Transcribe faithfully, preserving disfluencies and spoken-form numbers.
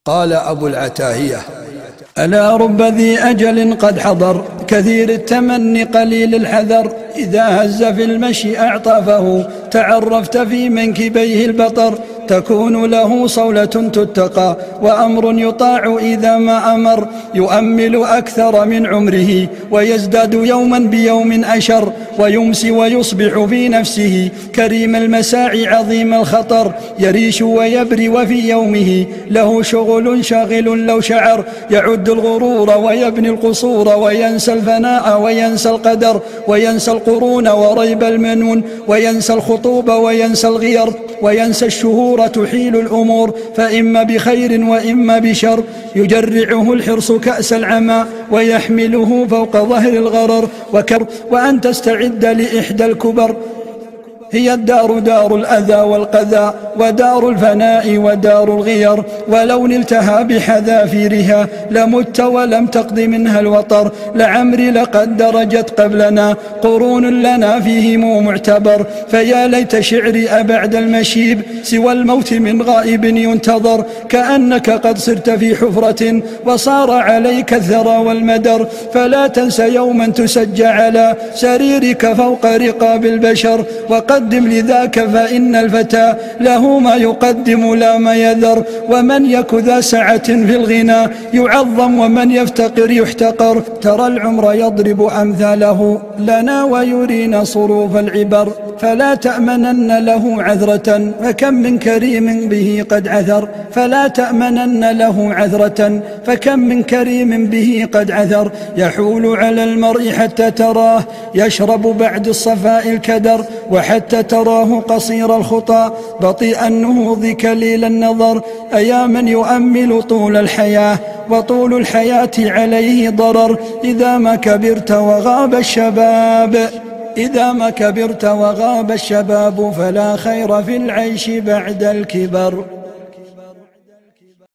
قال أبو العتاهية: ألا رب ذي أجل قد حضر، كثير التمني قليل الحذر، إذا هز في المشي أعطافه، تعرفت في منكبيه البطر، تكون له صولة تتقى، وأمر يطاع إذا ما أمر، يؤمل أكثر من عمره، ويزداد يوما بيوم أشر، ويمسي ويصبح في نفسه كريم المساعي عظيم الخطر، يريش ويبري وفي يومه له شغل شاغل لو شعر، يعد الغرور ويبني القصور، وينسى الفناء وينسى القدر، وينسى القرون وريب المنون، وينسى الخطوب وينسى الغير، وينسى الشهور تحيل الأمور، فإما بخير وإما بشر، يجرعه الحرص كأس العمى، ويحمله فوق ظهر الغرر، وكر وأن تستعد لإحدى الكبر، هي الدار دار الأذى والقذى، ودار الفناء ودار الغير، ولو نلتها بحذافيرها لمت ولم تقض منها الوطر، لعمري لقد درجت قبلنا قرون لنا فيهم معتبر، فيا ليت شعري أبعد المشيب سوى الموت من غائب ينتظر، كأنك قد صرت في حفرة وصار عليك الثرى والمدر، فلا تنس يوما تسجى على سريرك فوق رقاب البشر، وقد قدم لذاك فإن الفتى له ما يقدم لا ما يذر، ومن يك ذا سعة في الغنى يعظم، ومن يفتقر يحتقر، ترى العمر يضرب أمثاله لنا ويرينا صروف العبر، فلا تأمنن له عذرة، فكم من كريم به قد عثر، فلا تأمنن له عذرة، فكم من كريم به قد عثر، يحول على المرء حتى تراه يشرب بعد الصفاء الكدر، وحتى تراه قصير الخطى بطيء النهوض كليل النظر، أيا من يؤمل طول الحياة وطول الحياة عليه ضرر، إذا ما كبرت وغاب الشباب إذا ما كبرت وغاب الشباب، فلا خير في العيش بعد الكبر.